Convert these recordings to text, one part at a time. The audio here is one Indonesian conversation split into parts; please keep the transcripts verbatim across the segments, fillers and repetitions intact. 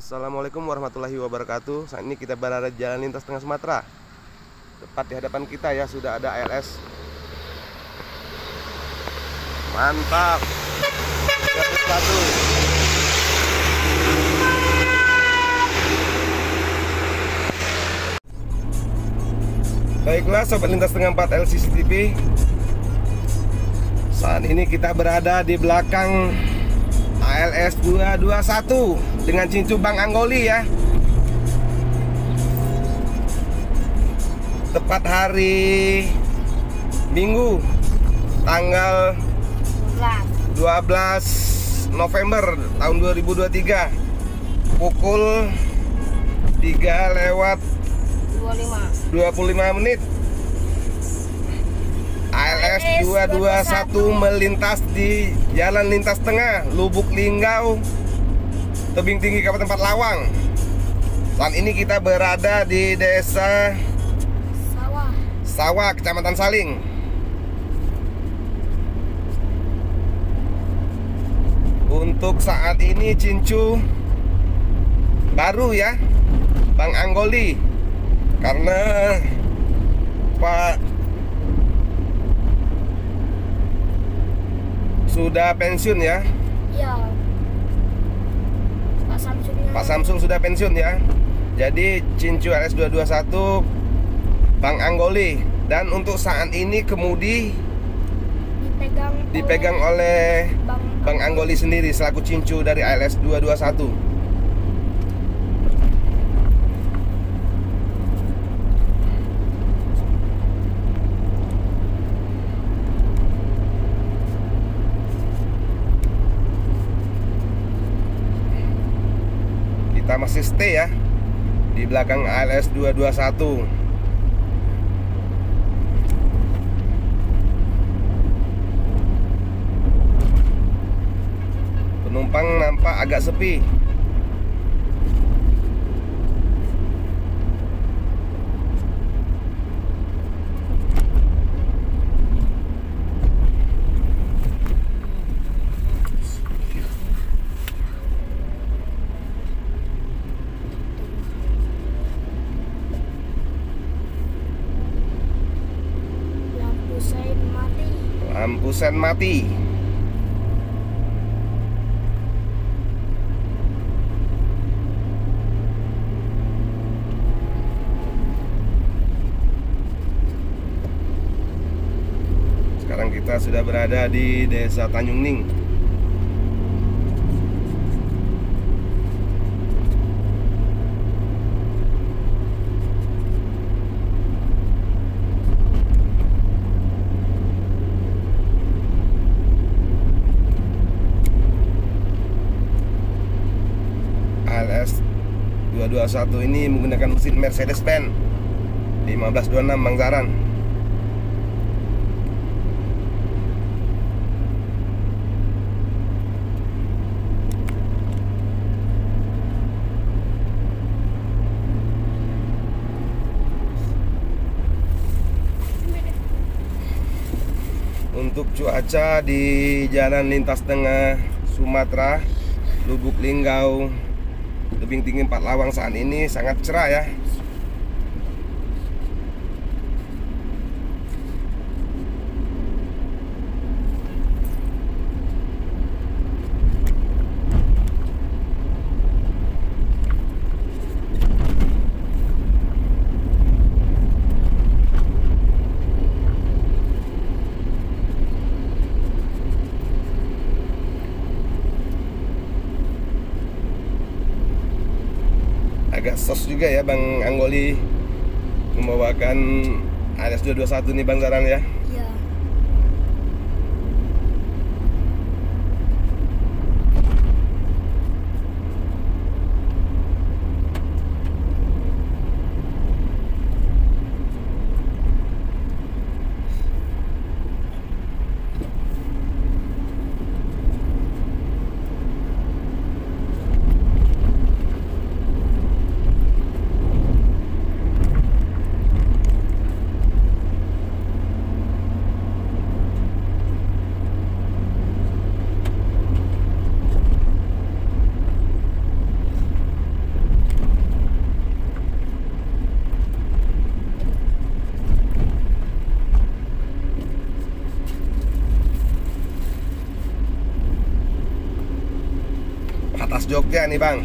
Assalamualaikum warahmatullahi wabarakatuh. Saat ini kita berada di Jalan Lintas Tengah Sumatera. Tepat di hadapan kita ya sudah ada A L S. Mantap. Satu. Baiklah Sobat Lintas Tengah empat L C C T V. Saat ini kita berada di belakang A L S dua dua satu dengan cincu Bang Anggoli ya. Tepat hari Minggu tanggal dua belas November tahun dua ribu dua puluh tiga pukul tiga lewat dua puluh lima menit. A L S dua dua satu melintas di Jalan Lintas Tengah Lubuk Linggau, Tebing Tinggi, Kabupaten Lawang. Saat ini kita berada di Desa Sawah, Sawah Kecamatan Saling. Untuk saat ini cincu baru ya Bang Anggoli, karena Pak sudah pensiun ya. Iya. Pak Samsung. Pak Samsung sudah pensiun ya. Jadi cincu A L S dua dua satu Bang Anggoli, dan untuk saat ini kemudi dipegang dipegang oleh, oleh Bang, Bang Anggoli sendiri selaku cincu dari A L S dua dua satu. Kita masih stay ya di belakang A L S dua dua satu. Penumpang nampak agak sepi. lampu sein mati. Lampu sen mati. Sekarang kita sudah berada di Desa Tanjung Ning. A L S dua dua satu ini menggunakan mesin Mercedes-Benz lima belas dua puluh enam Bangsaran. Untuk cuaca di Jalan Lintas Tengah Sumatera Lubuk Linggau, Tebing Tinggi Empat Lawang saat ini sangat cerah ya. Agak sos juga ya Bang Anggoli membawakan A L S dua dua satu nih Bangsaran ya. Iya. atas Jogja nih bang.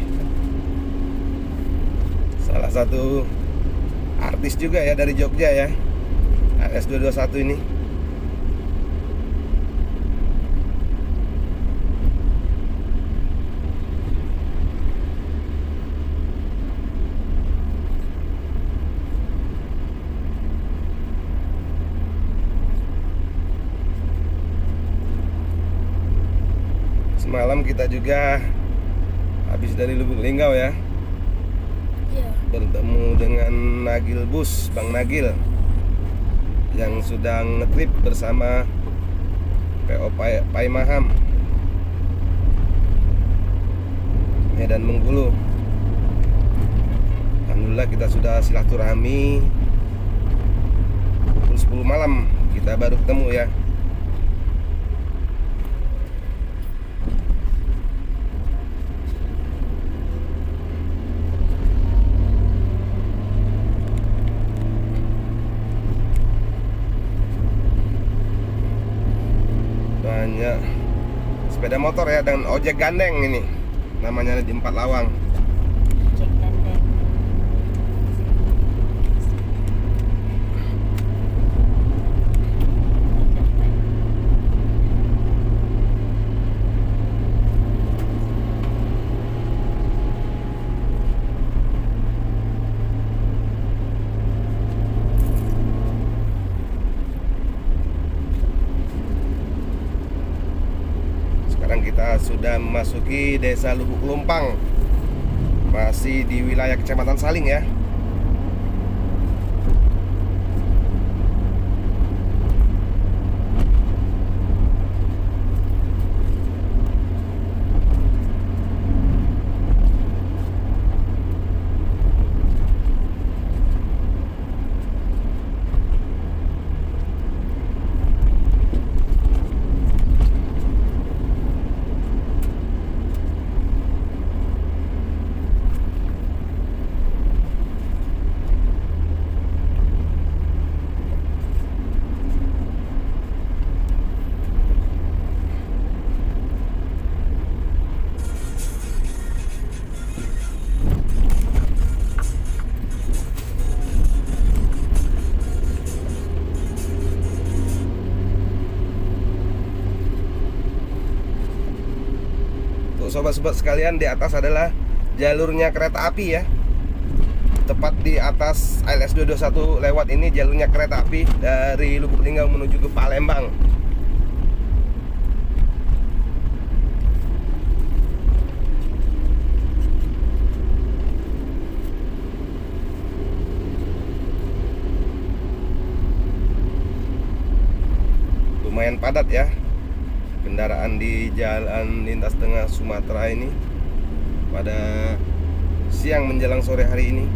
Salah satu artis juga ya dari Jogja ya, A L S dua dua satu ini. Semalam kita juga habis dari Lubuk Linggau ya, Iya. bertemu dengan Nagil Bus, Bang Nagil, yang sedang ngetrip bersama P O Pai, Pai Maham Medan Bengkulu. Alhamdulillah kita sudah silaturahmi. Pukul sepuluh malam kita baru ketemu ya. Banyak sepeda motor ya dan ojek gandeng ini namanya di Empat Lawang. Cek gandeng. Sekarang kita sudah memasuki Desa Lubuk Lumpang, masih di wilayah Kecamatan Saling ya. Sobat-sobat sekalian, di atas adalah jalurnya kereta api ya. Tepat di atas A L S dua dua satu lewat ini jalurnya kereta api dari Lubuk Linggau menuju ke Palembang. Lumayan padat ya kendaraan di jalan lintas tengah Sumatera ini pada siang menjelang sore hari ini.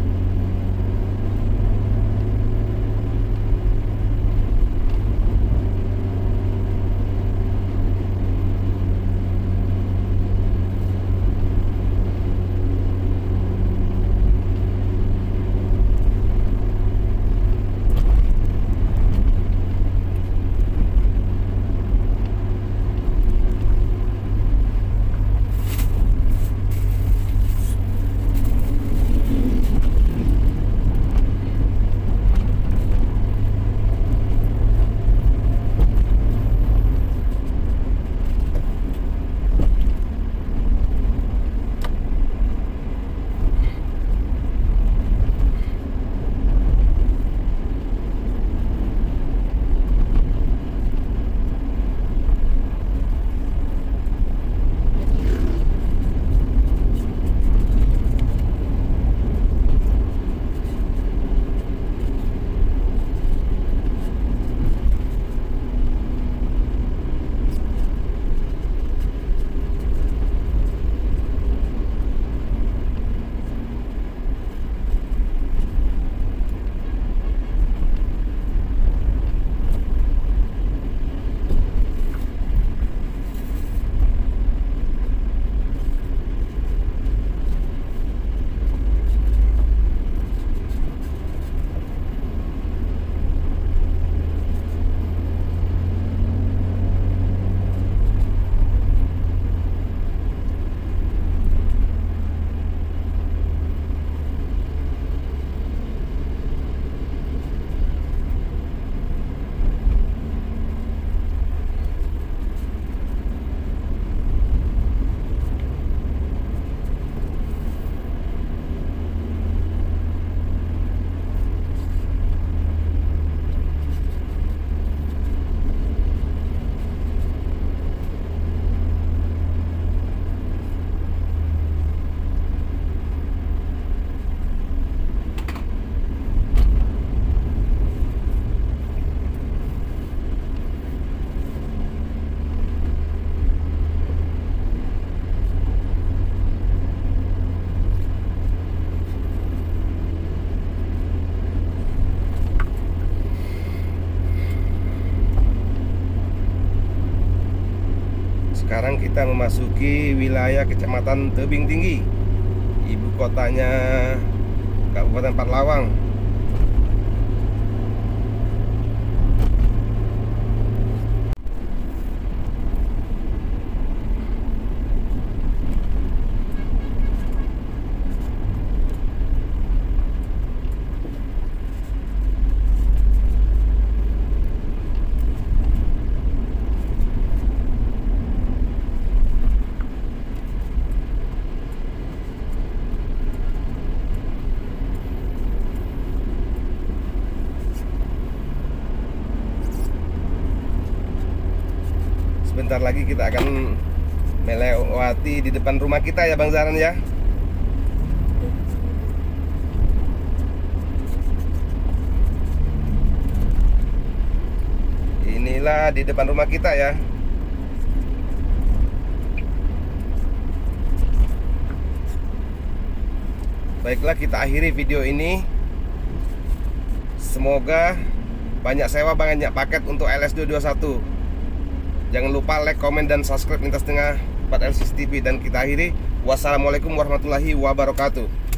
Sekarang kita memasuki wilayah Kecamatan Tebing Tinggi, ibu kotanya Kabupaten Empat-Lawang. Sebentar lagi kita akan melewati di depan rumah kita ya Bang Zaran ya. Inilah di depan rumah kita ya. Baiklah, kita akhiri video ini. Semoga banyak sewa, banyak paket untuk L S dua dua satu. Jangan lupa like, komen, dan subscribe Lintas Tengah empat L C C T V. Dan kita akhiri. Wassalamualaikum warahmatullahi wabarakatuh.